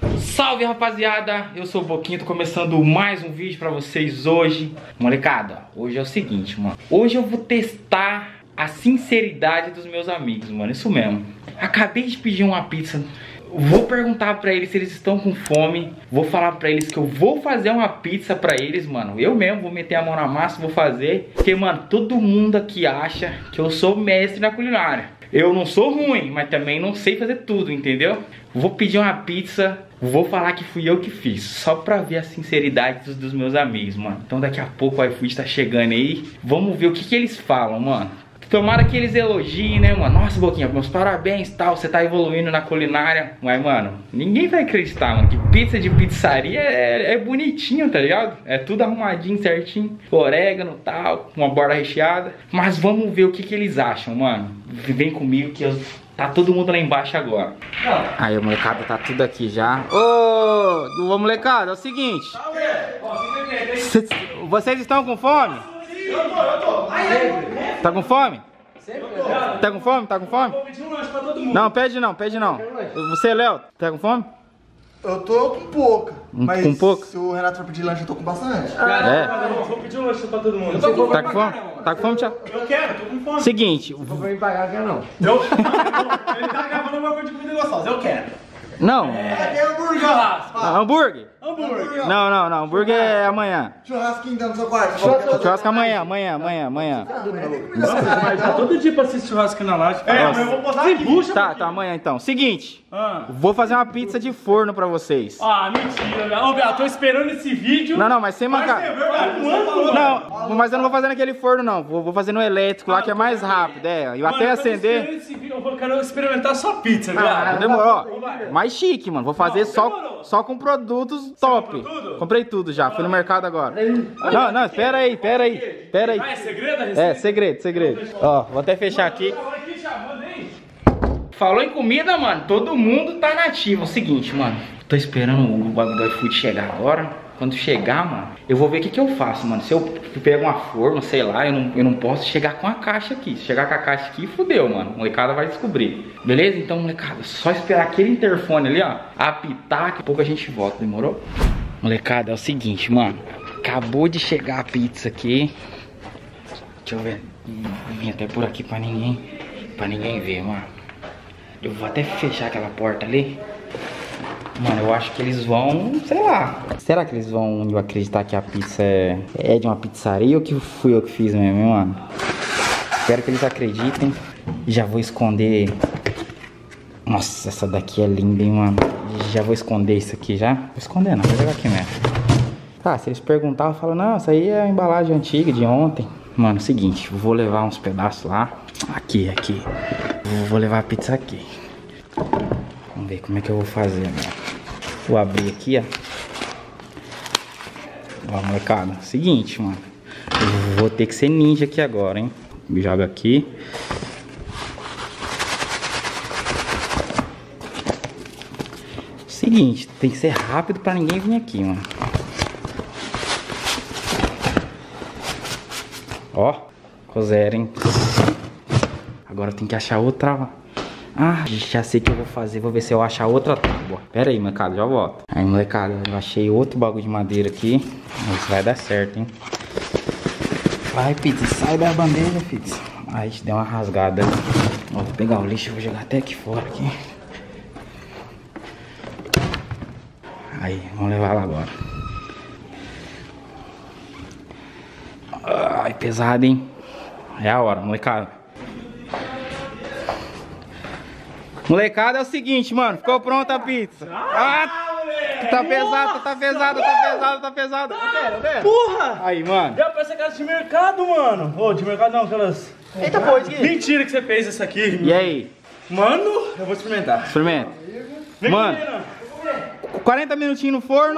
Salve, rapaziada, eu sou o Boquinha, tô começando mais um vídeo pra vocês hoje. Molecada, hoje é o seguinte, mano. Hoje eu vou testar a sinceridade dos meus amigos, mano. Isso mesmo. Acabei de pedir uma pizza. Vou perguntar pra eles se eles estão com fome. Vou falar pra eles que eu vou fazer uma pizza pra eles, mano. Eu mesmo vou meter a mão na massa, vou fazer. Porque, mano, todo mundo aqui acha que eu sou mestre na culinária. Eu não sou ruim, mas também não sei fazer tudo, entendeu? Vou pedir uma pizza, vou falar que fui eu que fiz, só pra ver a sinceridade dos meus amigos, mano. Então daqui a pouco o iFood tá chegando aí. Vamos ver o que eles falam, mano. Tomara que eles elogiem, né, mano? Nossa, Boquinha, meus parabéns, tal, você tá evoluindo na culinária. Mas, mano, ninguém vai acreditar, mano, que pizza de pizzaria é bonitinho, tá ligado? É tudo arrumadinho, certinho, orégano, tal, uma borda recheada. Mas vamos ver o que eles acham, mano. Vem comigo que tá todo mundo lá embaixo agora. Aí, molecada, tá tudo aqui já. Ô, molecada, é o seguinte. Vocês estão com fome? Eu tô. Tá com fome? Tá com fome? Tá com fome? Vou pedir um lanche pra todo mundo. Não, pede não, pede não. Você, Léo, tá com fome? Eu tô com pouca. Mas com pouca? se o Renato for pedir lanche, eu tô com bastante. Vou pedir um lanche pra todo mundo. Tá com fome? Tá com fome, Thiago? Eu quero, tô com fome. Seguinte. Vou me pagar, quer não? Ele tá gravando uma coisa de comida gostosa, eu quero. Não. É hambúrguer. Hambúrguer? Hambúrguer. Não, hambúrguer é amanhã. Churrasquinho então no seu quarto. Churrasco amanhã. Mas tá todo dia pra assistir churrasco na laje. Mas eu vou postar aqui. Bucha, Tá, amanhã então. Seguinte. Vou fazer uma pizza de forno pra vocês. Mentira, velho. Ô, Beto, tô esperando esse vídeo. Não, mas sem mancar. Não, mas eu não vou fazer naquele forno, não. Vou fazer no elétrico lá, que é mais rápido. Eu até acender. Eu quero experimentar só pizza, cara. Demorou. Mais chique, mano. Vou fazer só com produtos top. Comprei tudo já. Fui no mercado agora. Não, espera aí. Ah, é segredo a receita? Segredo. Ó, vou até fechar aqui. Falou em comida, mano. Todo mundo tá nativo. É o seguinte, mano. Tô esperando o bagulho do iFood chegar agora. Quando chegar, mano, eu vou ver o que eu faço, mano. Se eu pego uma forma, sei lá, eu não posso chegar com a caixa aqui. Se chegar com a caixa aqui, fudeu, mano. A molecada vai descobrir. Beleza? Então, molecada, só esperar aquele interfone ali, ó, apitar, que daqui a pouco a gente volta, demorou? Molecada, é o seguinte, mano. Acabou de chegar a pizza aqui. Deixa eu ver. Vim até por aqui pra ninguém ver, mano. Eu vou até fechar aquela porta ali. Mano, eu acho que eles vão, sei lá. Será que eles vão acreditar que a pizza é de uma pizzaria ou que fui eu que fiz mesmo, hein, mano? Espero que eles acreditem. Já vou esconder. Nossa, essa daqui é linda, hein, mano. Já vou esconder isso aqui já. Vou esconder não, vou jogar aqui mesmo. Tá, se eles perguntarem, eu falo, não, essa aí é a embalagem antiga de ontem. Mano, seguinte, vou levar uns pedaços lá. Aqui. Vou levar a pizza aqui. Vamos ver como é que eu vou fazer, mano. Vou abrir aqui, ó. Ó, molecada. Seguinte, mano. Eu vou ter que ser ninja aqui agora, hein. Joga aqui. Seguinte, tem que ser rápido pra ninguém vir aqui, mano. Ó, ficou zero, hein. Agora tem que achar outra. Já sei o que eu vou fazer. Vou ver se eu achar outra tábua. Pera aí, molecada, já volto. Aí, molecada, eu achei outro bagulho de madeira aqui. Isso vai dar certo, hein. Vai, pizza, sai da bandeja, pizza. Aí, deu uma rasgada. Ó, vou pegar o lixo e vou jogar até aqui fora aqui. Aí, vamos levar lá agora. Ai, pesado, hein. É a hora, molecada. Molecada, é o seguinte, mano. Ficou pronta a pizza. Tá pesado. Porra! Aí, mano. Parece aquelas de mercado, mano. Ô, de mercado não, aquelas... Eita, pô, isso aqui. Mentira que você fez isso aqui. E aí? Mano, eu vou experimentar. Experimenta. Vem Mano, comigo, 40 minutinhos no forno.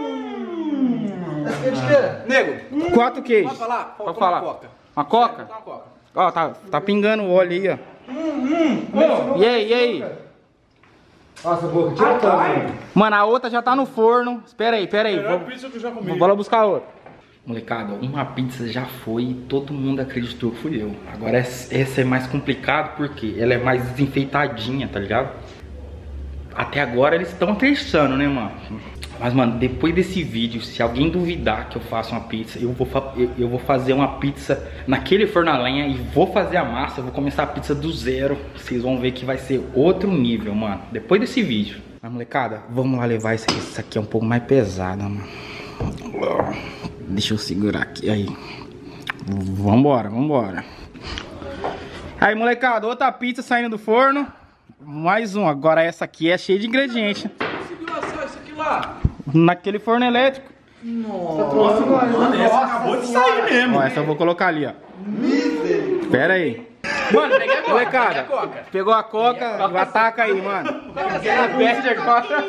Nego. 4 queijos. Pode falar? Pode falar. Uma coca? Ó, tá pingando o óleo aí, ó. E aí? Nossa, boca, tira a tampa. Mano, a outra já tá no forno. Espera aí. Melhor pizza que eu já comi. Vou lá buscar a outra. Molecada, uma pizza já foi e todo mundo acreditou que fui eu. Agora essa é mais complicado porque ela é mais desenfeitadinha, tá ligado? Até agora eles estão acreditando, né, mano? Mas, mano, depois desse vídeo, se alguém duvidar que eu faço uma pizza, eu vou fazer uma pizza naquele forno a lenha e vou fazer a massa, eu vou começar a pizza do zero. Vocês vão ver que vai ser outro nível, mano, depois desse vídeo. Mas, molecada, vamos lá levar isso aqui. Isso aqui é um pouco mais pesado, mano. Deixa eu segurar aqui, aí. Vambora, vambora. Aí, molecada, outra pizza saindo do forno. Mais um, agora essa aqui é cheia de ingredientes. Isso aqui lá. Naquele forno elétrico. Nossa, mano, essa acabou de sair mesmo. Ó, essa eu vou colocar ali, ó. Pera aí. Mano, peguei a coca. Molecada, pegou a coca, ataca aí, mano. Peste a coca.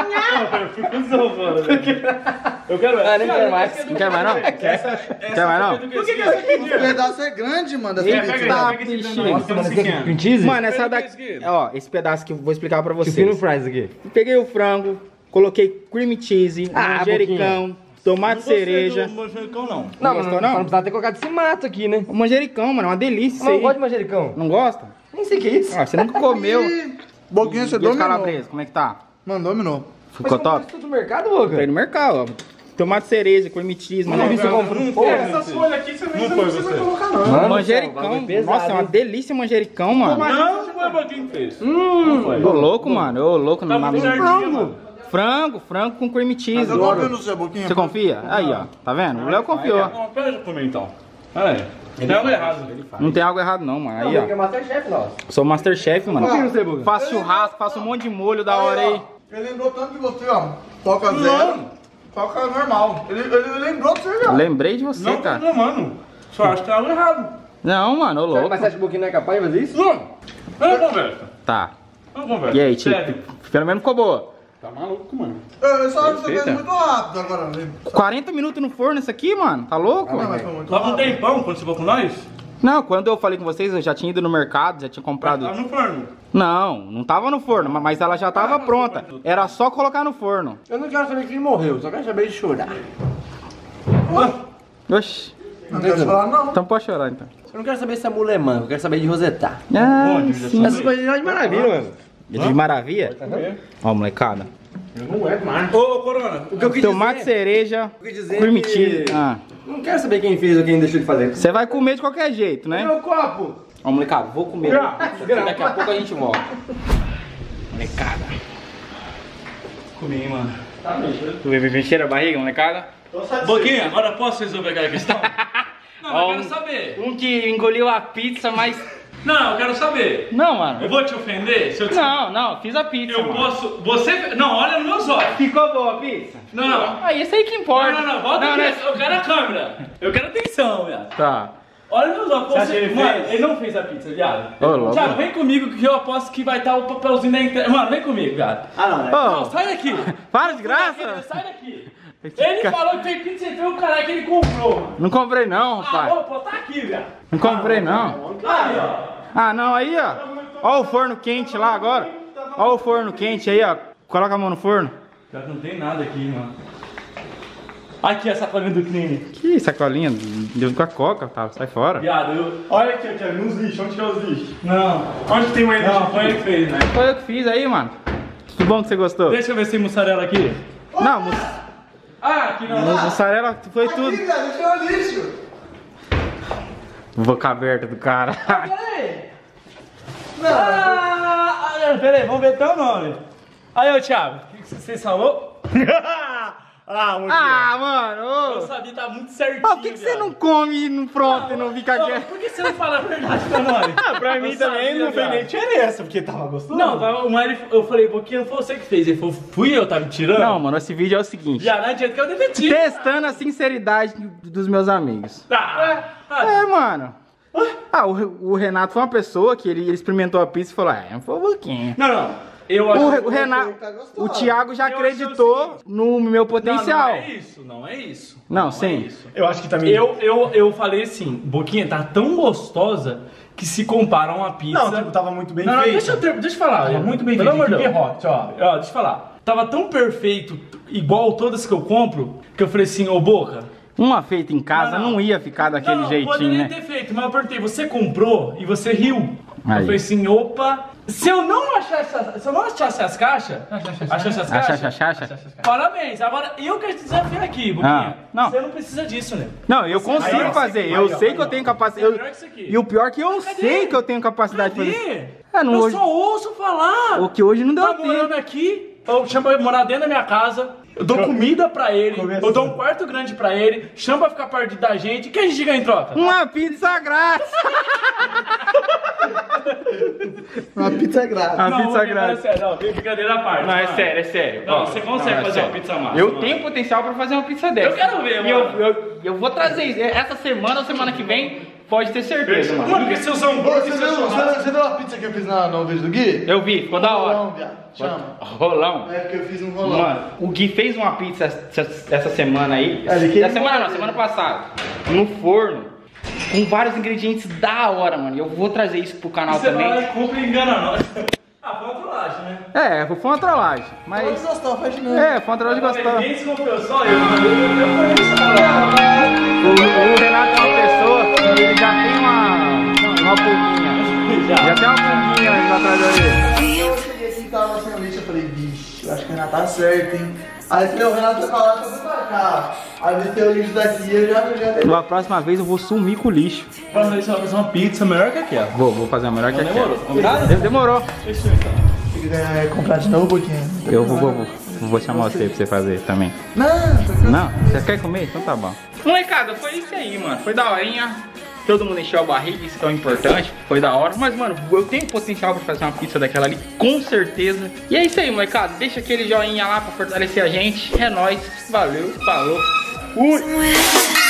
Eu quero essa. Nem quero mais. Não quer mais, não? Quer mais, não? Por que essa aqui? O pedaço é grande, mano, dessa pizza. Tá, bichinho. Cream cheese? Mano, essa daqui... Ó, esse pedaço que eu vou explicar pra vocês. Fino fries aqui. Peguei o frango, coloquei cream cheese, manjericão, tomate cereja. Não manjericão, não. Não, gostou, mas não? não precisava ter colocado esse mato aqui, né? O manjericão, mano, é uma delícia isso Não aí. gosto de manjericão. Não gosta? Nem sei o que é isso. Ah, você nunca comeu. Boquinha, você E os dominou. calabresa, como é que tá? Mano, dominou. Ficou top? Tudo no mercado, Boca? Comprei no mercado, ó. Tomate cereja, cream cheese, Não vi se eu compro. Essas folhas aqui você não vai colocar, não. Mano, manjericão. Nossa, é uma delícia manjericão, mano. Não, não foi o Boquinha que fez. Ô louco, mano. Ô louco, não Tá muito nada. certinho, mano. Frango com cream cheese. Eu confio no seu, Boquinha. Você confia? Aí, ó. Tá vendo? O Léo confiou. Pera eu comer então. Pera aí. Tem algo errado. Não tem algo errado não, mano. Aí, É ó. Masterchef, nossa. Sou Masterchef, mano. Confia no seu, Boca. Faço churrasco, faço um monte de molho da hora aí. Ele lembrou tanto de você, ó. Coca zero. Coca normal. Ele lembrou de você, já. Lembrei de você, Não, cara. não, mano. Só acho que tem algo errado. Não, mano, ô louco. Mas você acha que o Boquinha não é capaz de fazer isso? Não. Vamos conversa. Tá. Vamos conversa. E aí, tio? Sério. Pelo menos ficou boa. Tá maluco, mano. Eu só acho que você fez Perfeita. muito rápido agora. Né? 40 minutos no forno isso aqui, mano. Tá louco? Não, mas foi muito Só com um rápido. tempão quando você for com nós? Não, quando eu falei com vocês, eu já tinha ido no mercado, já tinha comprado. Tá no forno. Não tava no forno, mas ela já tava pronta. Era só colocar no forno. Eu não quero saber que ele morreu, só quero saber de chorar. Oxi. Não quero falar, não. Então pode chorar, então. Eu não quero saber se é mulemã, eu quero saber de rosetar. Ah, Onde? sim. Essas coisas já de maravilha, mano. De maravilha? Ó, molecada. Não é mais. Ô, Corona. O que eu quis Tomate dizer, cereja, eu quis dizer cream que- cheese. Ah. Não quero saber quem fez ou quem deixou de fazer. Você vai comer de qualquer jeito, né? Meu copo! Ó, molecada, vou comer. Daqui a pouco a gente volta. Molecada. Comi, mano. Tu veio encher a barriga, molecada? Boquinha, agora posso resolver aquela questão? Não, Ó, eu quero saber. Um que engoliu a pizza, mas... Não, eu quero saber. Não, mano. Eu vou te ofender? Se eu te... Não, fiz a pizza, Eu mano. posso... Você... Não, olha nos meus olhos. Ficou boa a pizza? Não. Ah, isso aí que importa. Não, volta Não, aqui. Eu quero a câmera. Eu quero atenção, viado. Tá. Olha nos meus olhos. Você acha que ele Mano, fez? ele não fez a pizza, viado. Ô, louco. Thiago, vem comigo que eu aposto que vai estar o papelzinho da entrega. Mano, vem comigo, viado. Não, Ô, sai daqui. para de graça. Sai daqui. Ele falou que tem pizza e foi o cara que ele comprou, mano. Não comprei não, Ah, rapaz. ô, pô, tá aqui, viado. Não comprei não. Aí, ó. Ah, não, aí, ó. Ó o forno quente lá agora. Ó o forno quente aí, ó. Coloca a mão no forno. Pior que não tem nada aqui, mano. Aqui a sacolinha do Clean. Que sacolinha, deu com a coca, tá? Sai fora. Viado, eu... Olha aqui, Thiago, nos lixos. Onde que é os lixos? Não. Onde tem um Não, foi ele que fez, né? Foi eu que fiz aí, mano. Que bom que você gostou. Deixa eu ver se tem mussarela aqui. Não, Ah, aqui não. mussarela foi tudo. Ih, velho, deixa eu lixo. Boca aberta do cara. Peraí, vamos ver teu nome. Aí, ô Thiago, o que você falou? Ah, muito Ah, mano. Eu Ô. sabia, tá muito certinho. Por que você não come no pronto e não fica Ô, quieto? por que você não fala a verdade pra nós? Ah, pra mim Eu também sabia, não fez viado. nem diferença, porque tava gostoso. Não, o Mário, eu falei, Boquinha, não foi você que fez. Ele falou, fui eu, tá me tirando? Não, mano, esse vídeo é o seguinte. Já não adianta que eu detetive. Testando a sinceridade dos meus amigos. Ah, Mano. Ah, o Renato foi uma pessoa que ele experimentou a pizza e falou, não foi um pouquinho. não. Eu acho O Renato, tá gostoso. o Thiago já Eu achei o acreditou no meu potencial. Não é isso, não é isso. Não, é sim. isso. Eu acho que também. Eu falei assim, Boquinha tá tão gostosa que se compara a uma pizza. Não, tipo, tava muito bem Não, feito. deixa eu falar. Tava muito bem Pelo feito. amor de Deus. Rock, ó. Ó, deixa eu falar. Tava tão perfeito, igual todas que eu compro, que eu falei assim, ô Boca. Uma feita em casa não ia ficar daquele não, jeitinho, poderia né? ter feito, mas eu perguntei, você comprou e você riu. Eu falei assim, opa, se eu não achasse as caixas, parabéns. Agora eu quero te desafiar aqui, Boquinha. Não. Você não precisa disso, né? Não, eu consigo fazer. Eu sei que eu tenho capacidade. Melhor que isso aqui. E o pior é que eu sei que eu tenho capacidade de fazer. Cadê? Não, Eu hoje... só ouço falar. O que hoje não deu Tá morando tempo. aqui, eu chamo pra morar dentro da minha casa, eu dou comida pra ele, eu dou um quarto grande pra ele, chamo pra ficar perto da gente, o que a gente ganha em troca? Uma pizza grátis. Uma pizza grátis. Uma pizza Boquinha, grátis. É sério, não, brincadeira à parte. Não, é mano. sério, é sério. Não, Ó, você consegue é fazer sério. uma pizza massa. Eu mano. tenho potencial pra fazer uma pizza dessa. Eu quero ver, E mano. eu vou trazer isso. Essa semana ou semana que vem, pode ter certeza, mano. Mano, porque se eu sou um Ô, gordo, você viu a pizza que eu fiz no vídeo do Gui? Eu vi, ficou da hora. Rolão, viado. Chama. Rolão. É porque eu fiz um rolão. Mano, o Gui fez uma pizza essa semana aí. É, ele queimou. Essa semana não, semana passada. No forno. Com vários ingredientes da hora, mano. E eu vou trazer isso pro canal você também. vai, compra e engana nós. Ah, foi uma trollagem, né? É, foi uma trollagem. Pode Mas. gostar, faz de novo. É, foi uma trollagem gostosa. Ninguém se comprou, só eu conheço ela. O Renato é uma pessoa que ele já tem uma pulguinha. Já tem uma pulguinha aí atrás dele. Eu cheguei aqui e tava sem o lixo, eu falei, bicho, eu acho que o Renato tá certo, hein? Aí falei, o Renato vai falar, eu vou pra cá. Aí desceu o lixo daqui e eu já dei. Da próxima vez eu vou sumir com o lixo. Próxima vez você vai fazer uma pizza melhor que aquela. Vou fazer a melhor que aquela. Demorou, combinado? Demorou. Fechou então. Se quiser comprar de novo um pouquinho. Eu vou chamar você pra você fazer também. Não, você quer comer? Então tá bom. Molecada, foi isso aí, mano. Foi daorinha. Todo mundo encheu a barriga, isso que é o importante. Foi da hora. Mas, mano, eu tenho potencial pra fazer uma pizza daquela ali, com certeza. E é isso aí, molecada. Deixa aquele joinha lá pra fortalecer a gente. É nóis. Valeu, falou. Fui!